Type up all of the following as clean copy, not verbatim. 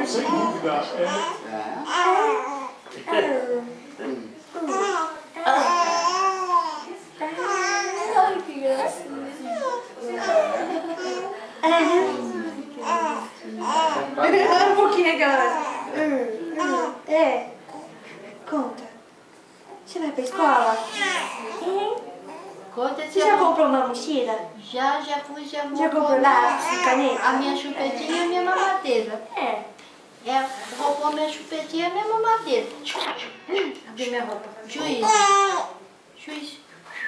Sem dúvida. Ai, que gracinha. Um pouquinho, galera. É. Conta. Você vai pra escola? Conta, Você já comprou uma mochila? Já fui, já vou. Já comprou lápis e caneta? A minha chupetinha e a minha mamadeira. Roubou minha chupetinha e a minha mamadeira. Abri minha roupa. Juiz. Juiz.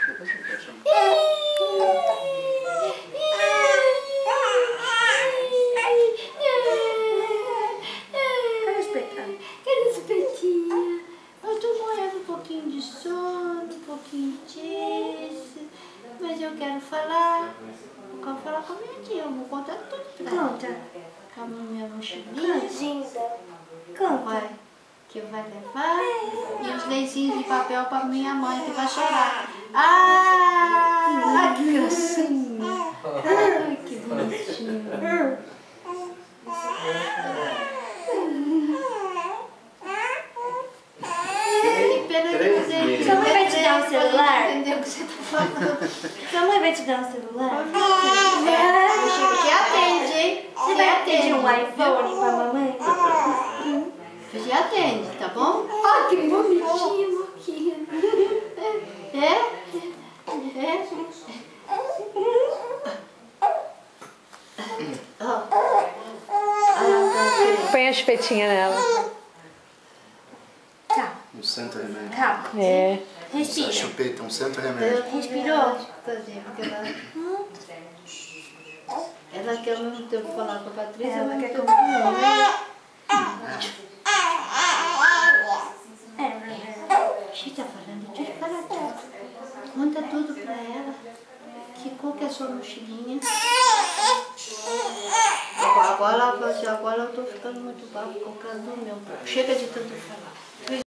Cadê o espetinho? Cadê esse espetinho? Eu tô morrendo um pouquinho de sono, um pouquinho disso. Mas eu quero falar. Eu quero falar com a minha tia. Eu vou contar tudo pra ela. Conta. Com a minha mochilinha. Conta. Que vai levar. E os lencinhos de papel pra minha mãe que vai chorar. Ah, que gracinha. Ai, que bonitinho. Que pena de você. Sua mãe vai te dar um celular? Entendeu o que você tá falando? Sua mãe vai te dar um celular? Você atende, hein? Você vai pedir um iPhone pra mamãe? Você atende, tá bom? Ai, que bonitinho, Moquinha. Põe a chupetinha nela. Tchau. Um santo remédio. Calma. É. Respira. Chupeta, um santo remédio. Respirou? Ela quer ao mesmo tempo falar com a Patrícia. Ela ao mesmo quer tempo comer. Você tá falando de disparatado. Conta tudo pra ela. Que cor que é a sua mochilinha? Agora eu tô ficando muito brava por causa do meu. Chega de tanto falar.